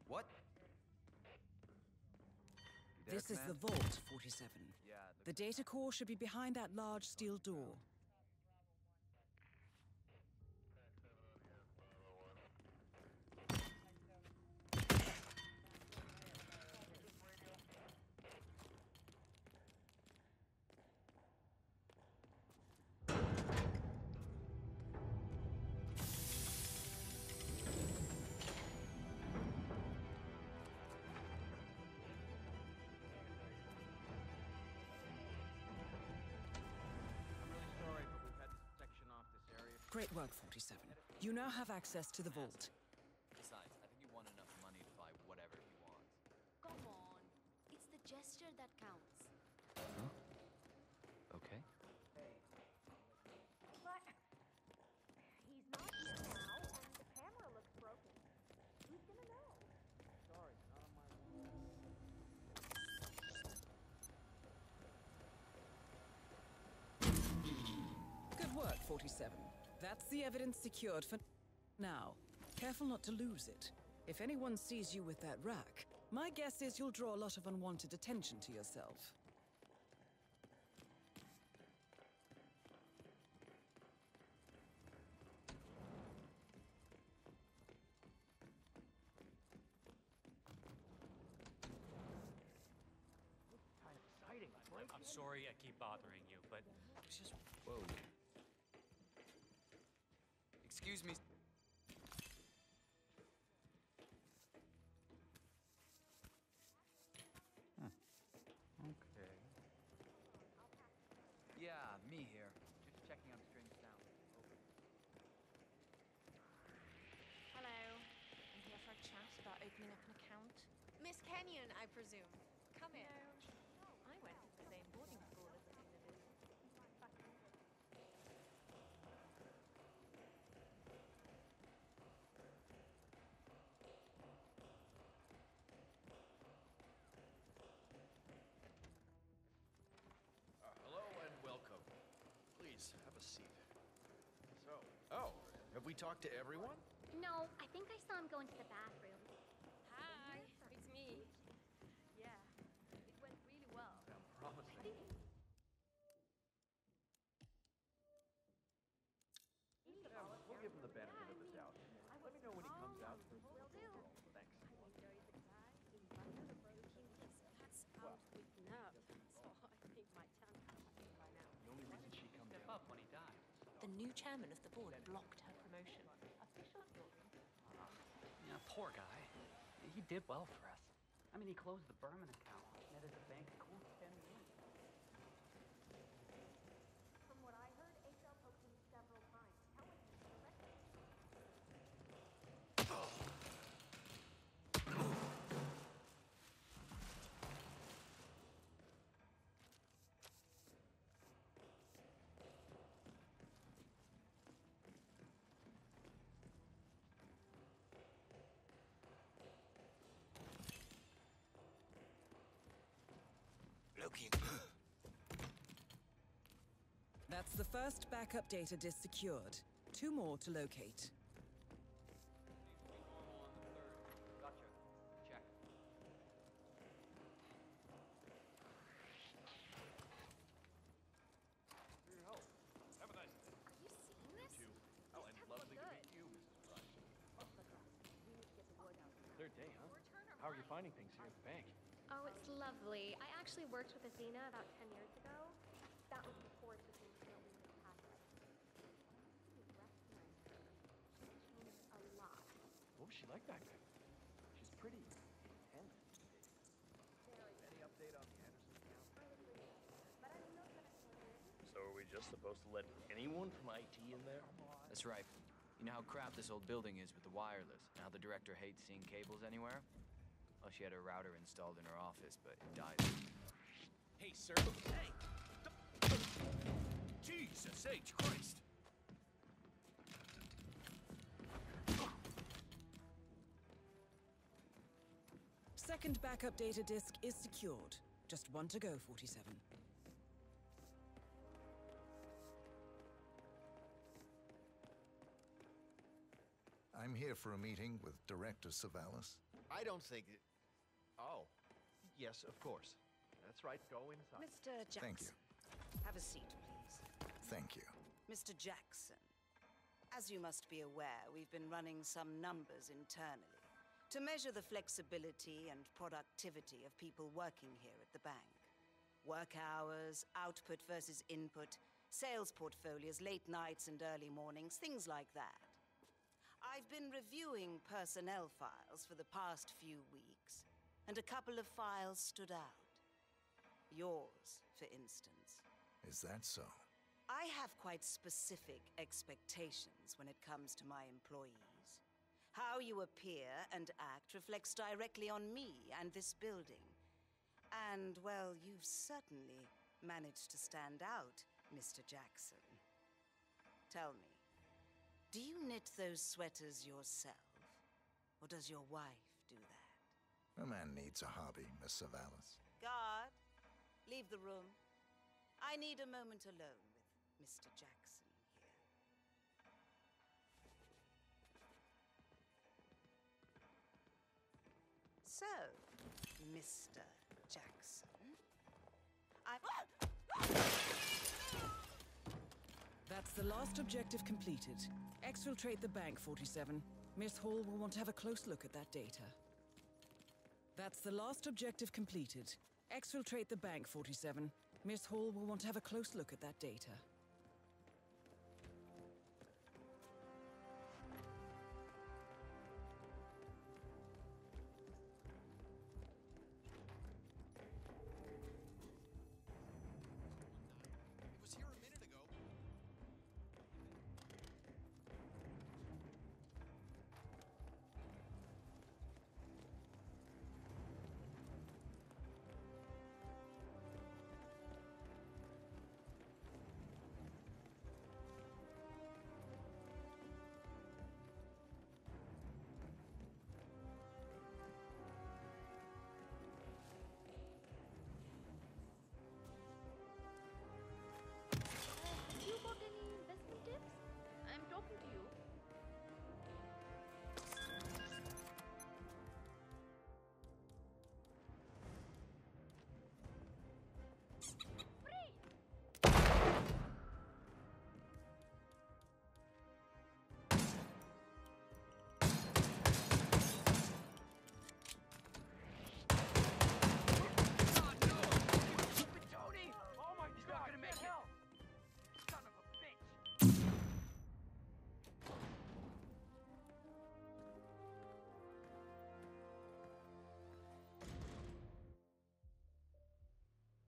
What? This is the vault, 47. Yeah, The data core should be behind that large steel door. Great work, 47. You now have access to the vault. Besides, I think you want enough money to buy whatever you want. Come on. It's the gesture that counts. Huh? Okay. But he's not here now, and the camera looks broken. Who's gonna know? Sorry, not on my watch. Good work, 47. That's the evidence secured for now. Careful not to lose it. If anyone sees you with that rack, my guess is you'll draw a lot of unwanted attention to yourself. Kind of exciting. I'm sorry I keep bothering you, but it's just... Whoa. Excuse me. Okay. Yeah, me here. Just checking on strange sound. Hello. I'm here for a chat about opening up an account. Miss Kenyon, I presume. Come in. No, I went to the same boarding school as Athena did. Hello and welcome. Please, have a seat. Oh, have we talked to everyone? No, I think I saw him go into the bathroom. Hi, it's me. Yeah, it went really well. Sound promising. Yeah, we'll give him the benefit of the doubt. Let me know when he comes out. Will do. Thanks. That's out with nerve. So I think my chance is by now. The only reason she comes Step out. up when he died. The new chairman of the board blocked her promotion. Yeah, poor guy. He did well for us. I mean, he closed the Berman account, netted the bank a cool 10 million. From what I heard, HR poked him several times, telling him to correct it. Looking. That's the first backup data disk secured. 2 more to locate. Gotcha. Check. For your help. Have a nice day. Are you seeing this? You. Oh, and lovely to meet you, Mrs. Rush. Third day, huh? How are you finding things here at the bank? Oh, it's lovely. I actually worked with Athena about 10 years ago. That was before it became snowing in the past. He recognized her. She changed a lot. What was she like back then? She's pretty intense. Any update on the Anderson account? But I don't know that it's So are we just supposed to let anyone from IT in there? That's right. You know how crap this old building is with the wireless, and how the director hates seeing cables anywhere? Well, she had a router installed in her office, but it died. Hey, sir. Hey! Jesus H. Christ! Second backup data disk is secured. Just 1 to go, 47. I'm here for a meeting with Director Savalas. I don't think it... Oh. Yes, of course. That's right. Go inside. Mr. Jackson. Thank you. Have a seat, please. Thank you. Mr. Jackson, as you must be aware, we've been running some numbers internally to measure the flexibility and productivity of people working here at the bank. Work hours, output versus input, sales portfolios, late nights and early mornings, things like that. I've been reviewing personnel files for the past few weeks, and a couple of files stood out. Yours, for instance. Is that so? I have quite specific expectations when it comes to my employees. How you appear and act reflects directly on me and this building. And, well, you've certainly managed to stand out, Mr. Jackson. Tell me, do you knit those sweaters yourself? Or does your wife do that? A man needs a hobby, Miss Savalas. Guard, leave the room. I need a moment alone with Mr. Jackson here. So, Mr. Jackson, That's the last objective completed. Exfiltrate the bank, 47. Miss Hall will want to have a close look at that data. That's the last objective completed. Exfiltrate the bank, 47. Miss Hall will want to have a close look at that data.